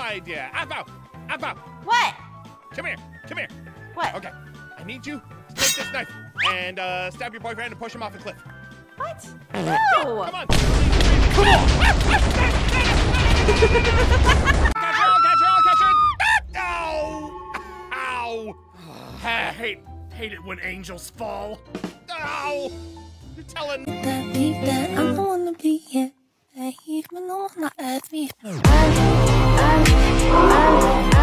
idea. Aphmau! Aphmau! What? Come here. Come here. What? Okay. I need you to take this knife and stab your boyfriend and push him off a cliff. What? No! Come on. Come on. Catch her, catch her. Ow! Ow! I hate it when angels fall. Ow! You're telling me. I don't wanna be here. Even though I'm not at me.